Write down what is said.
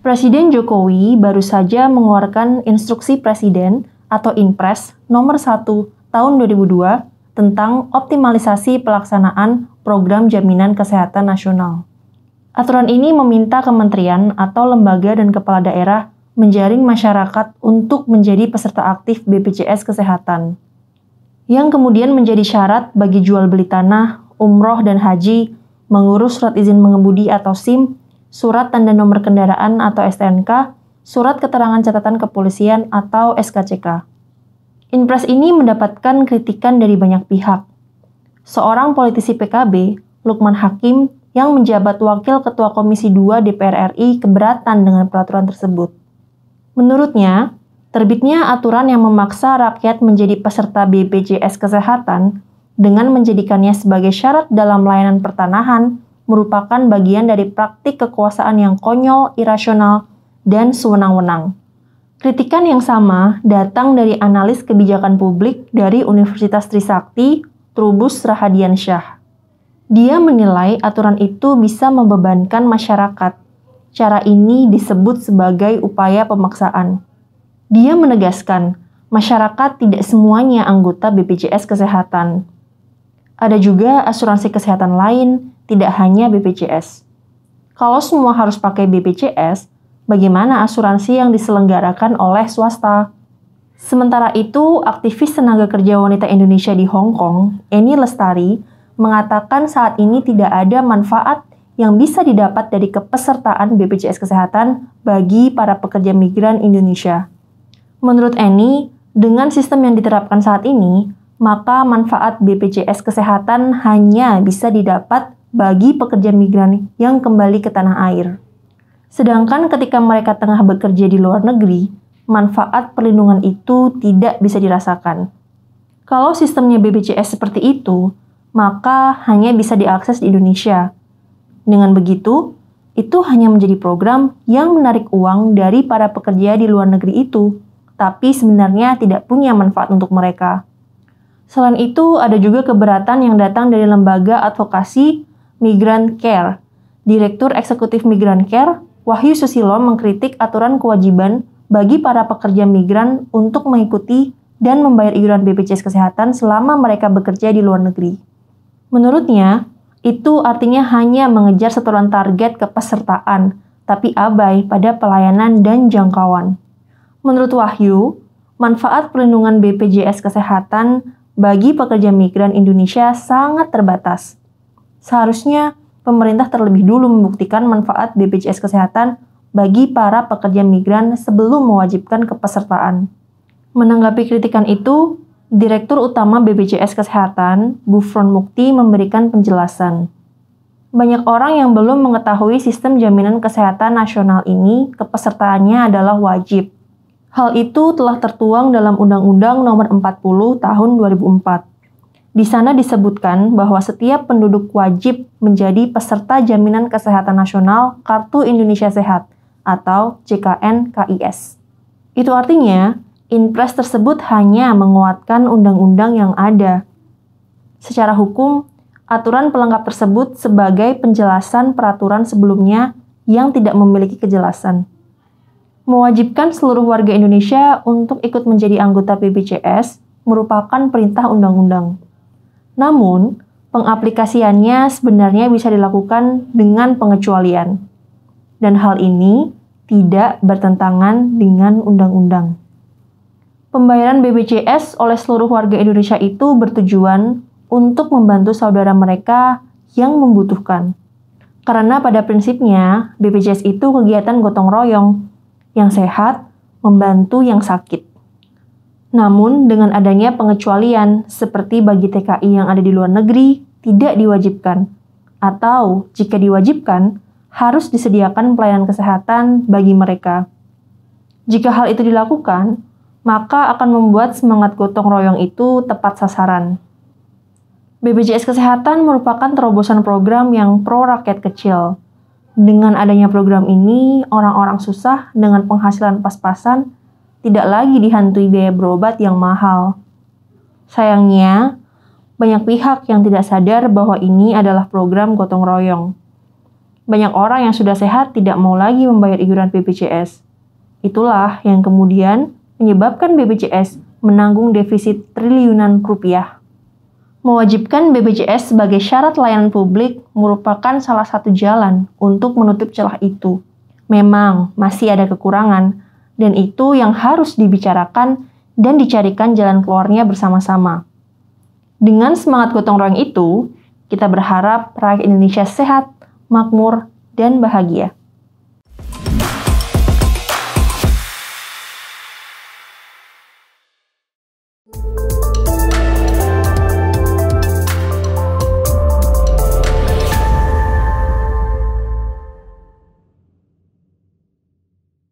Presiden Jokowi baru saja mengeluarkan Instruksi Presiden atau Inpres nomor 1 tahun 2002 tentang optimalisasi pelaksanaan Program Jaminan Kesehatan Nasional. Aturan ini meminta kementerian atau lembaga dan kepala daerah menjaring masyarakat untuk menjadi peserta aktif BPJS Kesehatan, yang kemudian menjadi syarat bagi jual beli tanah, umroh dan haji, mengurus surat izin mengemudi atau SIM, surat tanda nomor kendaraan atau STNK, surat keterangan catatan kepolisian atau SKCK. Inpres ini mendapatkan kritikan dari banyak pihak. Seorang politisi PKB, Lukman Hakim, yang menjabat Wakil Ketua Komisi 2 DPR RI keberatan dengan peraturan tersebut. Menurutnya, terbitnya aturan yang memaksa rakyat menjadi peserta BPJS Kesehatan dengan menjadikannya sebagai syarat dalam layanan pertanahan merupakan bagian dari praktik kekuasaan yang konyol, irasional, dan sewenang-wenang. Kritikan yang sama datang dari analis kebijakan publik dari Universitas Trisakti, Trubus Rahadiansyah. Dia menilai aturan itu bisa membebankan masyarakat. Cara ini disebut sebagai upaya pemaksaan. Dia menegaskan, masyarakat tidak semuanya anggota BPJS Kesehatan. Ada juga asuransi kesehatan lain, tidak hanya BPJS. Kalau semua harus pakai BPJS, bagaimana asuransi yang diselenggarakan oleh swasta? Sementara itu, aktivis tenaga kerja wanita Indonesia di Hong Kong, Eni Lestari, mengatakan saat ini tidak ada manfaat yang bisa didapat dari kepesertaan BPJS Kesehatan bagi para pekerja migran Indonesia. Menurut Eni, dengan sistem yang diterapkan saat ini, maka manfaat BPJS Kesehatan hanya bisa didapat bagi pekerja migran yang kembali ke tanah air. Sedangkan ketika mereka tengah bekerja di luar negeri, manfaat perlindungan itu tidak bisa dirasakan. Kalau sistemnya BPJS seperti itu, maka hanya bisa diakses di Indonesia. Dengan begitu, itu hanya menjadi program yang menarik uang dari para pekerja di luar negeri itu, tapi sebenarnya tidak punya manfaat untuk mereka. Selain itu, ada juga keberatan yang datang dari lembaga advokasi Migrant Care. Direktur Eksekutif Migrant Care, Wahyu Susilo, mengkritik aturan kewajiban bagi para pekerja migran untuk mengikuti dan membayar iuran BPJS Kesehatan selama mereka bekerja di luar negeri. Menurutnya, itu artinya hanya mengejar setoran target kepesertaan, tapi abai pada pelayanan dan jangkauan. Menurut Wahyu, manfaat perlindungan BPJS Kesehatan bagi pekerja migran Indonesia sangat terbatas. Seharusnya, pemerintah terlebih dulu membuktikan manfaat BPJS Kesehatan bagi para pekerja migran sebelum mewajibkan kepesertaan. Menanggapi kritikan itu, Direktur Utama BPJS Kesehatan, Gufron Mukti, memberikan penjelasan. Banyak orang yang belum mengetahui sistem jaminan kesehatan nasional ini kepesertaannya adalah wajib. Hal itu telah tertuang dalam Undang-Undang Nomor 40 Tahun 2004. Di sana disebutkan bahwa setiap penduduk wajib menjadi peserta Jaminan Kesehatan Nasional Kartu Indonesia Sehat atau JKN-KIS. Itu artinya, Inpres tersebut hanya menguatkan undang-undang yang ada. Secara hukum, aturan pelengkap tersebut sebagai penjelasan peraturan sebelumnya yang tidak memiliki kejelasan. Mewajibkan seluruh warga Indonesia untuk ikut menjadi anggota BPJS merupakan perintah undang-undang. Namun, pengaplikasiannya sebenarnya bisa dilakukan dengan pengecualian. Dan hal ini tidak bertentangan dengan undang-undang. Pembayaran BPJS oleh seluruh warga Indonesia itu bertujuan untuk membantu saudara mereka yang membutuhkan. Karena pada prinsipnya, BPJS itu kegiatan gotong royong, yang sehat membantu yang sakit. Namun, dengan adanya pengecualian seperti bagi TKI yang ada di luar negeri tidak diwajibkan, atau jika diwajibkan, harus disediakan pelayanan kesehatan bagi mereka. Jika hal itu dilakukan, maka akan membuat semangat gotong royong itu tepat sasaran. BPJS Kesehatan merupakan terobosan program yang pro rakyat kecil. Dengan adanya program ini, orang-orang susah dengan penghasilan pas-pasan tidak lagi dihantui biaya berobat yang mahal. Sayangnya, banyak pihak yang tidak sadar bahwa ini adalah program gotong royong. banyak orang yang sudah sehat tidak mau lagi membayar iuran BPJS. Itulah yang kemudian menyebabkan BPJS menanggung defisit triliunan rupiah. Mewajibkan BPJS sebagai syarat layanan publik merupakan salah satu jalan untuk menutup celah itu. Memang masih ada kekurangan, dan itu yang harus dibicarakan dan dicarikan jalan keluarnya bersama-sama. Dengan semangat gotong royong itu, kita berharap rakyat Indonesia sehat, makmur, dan bahagia.